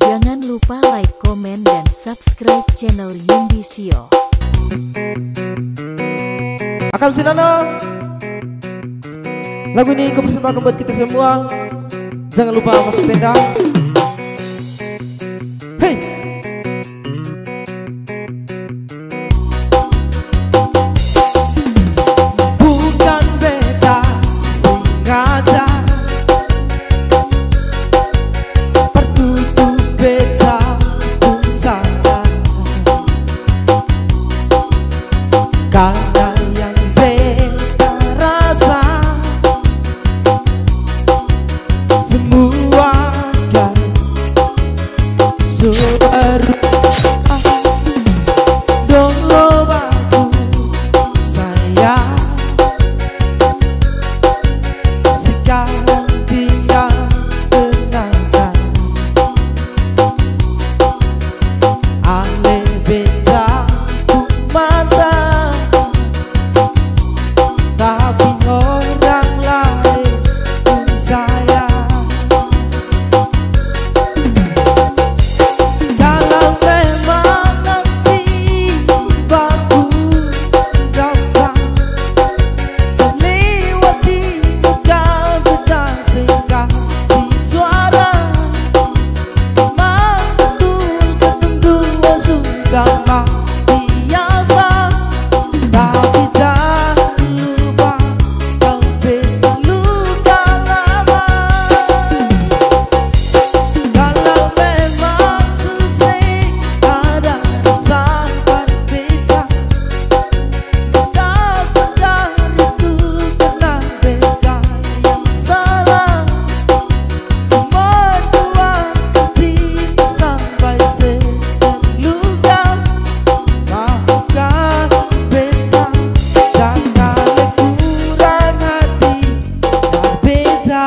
Jangan lupa like, komen, dan subscribe channel Yundisio. Akam Sinana, lagu ini kupersembahkan buat kita semua. Jangan lupa masuk tenda. Hey, bukan beta sengaja tertutup, beta pun sadar karena yang beta rasa semua kan berubah. Dulu aku sayang, sekarang tinggal kenangan. Ale beda mata, tapi orang lain pun sayang. Kalau memang nanti baku dapat melewati muka beta sing kasih suara, memang betul ketemu sudah mati biasa. Tapi jangan lupa kau beta luka lama. Kalau memang susah ada sahabat beta, tak sadar itu karena beta yang salah. Semua dua kecil sampai terluka. Maafkan beta, jangan kurang hati beta.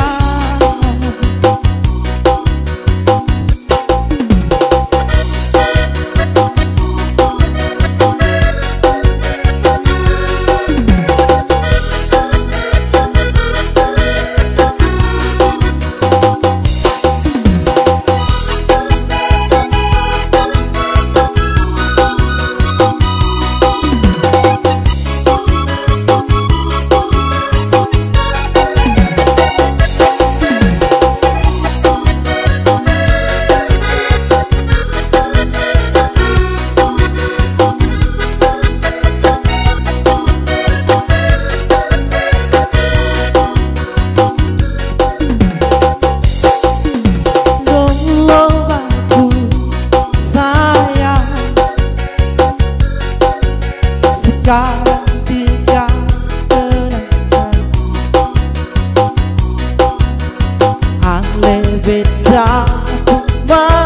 Dulu aku sayang, sekarang tinggal kenangan. Ale beda